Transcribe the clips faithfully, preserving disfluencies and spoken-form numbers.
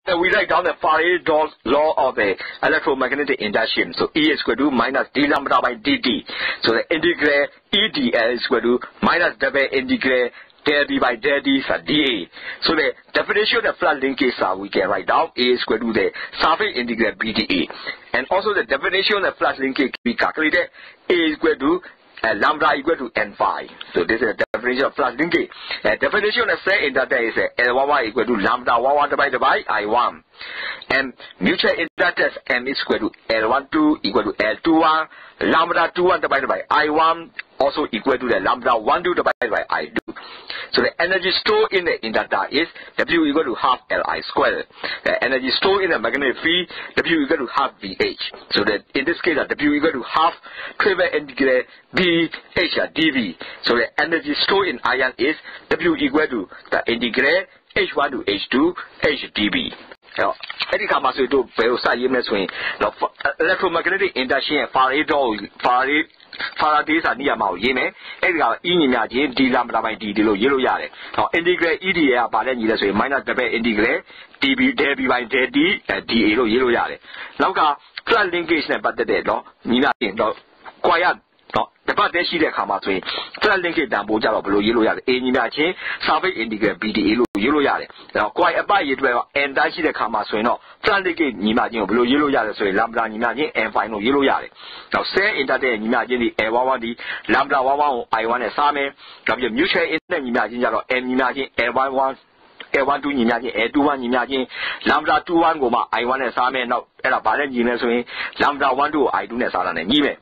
we write down the Faraday's law of the electromagnetic induction. So E is equal to minus d lambda by dt. So the integral E D L is equal to minus double integral del D by del D for dA. So the definition of the flat linkage uh, we can write down A is equal to the surface integral B dA. And also the definition of the flat linkage we calculated A is equal to uh, lambda equal to n phi. So this is the definition of flat linkage. The uh, definition of cell inductor is uh, L one one equal to lambda one one divided by I one. And mutual inductance M is equal to L one two equal to L two one, lambda two one divided by I one also equal to the lambda one two divided by I two. So the energy stored in the inductor is W equal to half Li squared. The energy stored in the magnetic field W equal to half V H. So that in this case W equal to half triple integral B H dV. So the energy stored in iron is W equal to the integral H one to H two H dV. Now, any come as we do swing. Now, electromagnetic induction and Faraday's Faraday Faraday's are near Mao Yeme. Any imagine D lambda by D below yellow yard. Now, integral E D A by then you say minus double integral D B del B by del D and D yellow yellow yard. Now, flat linkage but the dead law, Nina in the quiet. The part that she come out with flat linkage down Boja below yellow yard. Any imagine surface integral B D yellow yard. Now, quite a buy it well, and that she come out so no flat linkage imagine below yellow yard, so lambda imagine and final yellow yard. Now, say in that day, imagine the L one D lambda one one I one as Same, W mutual in the imagine and imagine L one one. L one two imagine L two one imagine lambda two one goma I one as Same now at a balance in lambda one two I do as Alan and even.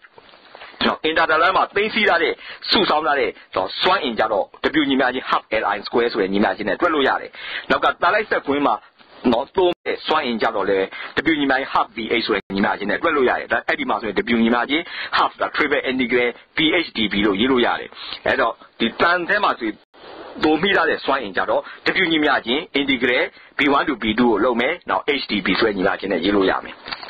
In that dilemma, things see that it, so sound that it, so swan in Jaro, W imagine half L I squares when imagine a twelve yard. Now got that is the Quima, not so swan in Jaro, W imagine half V H when imagine a twelve yard. That Eddie Mouse with W imagine half the triple integral P H D below yellow yard. And the Tantema with Domida swan in Jaro, W imagine integral B one to B two low me, now H D B when imagine a yellow yard.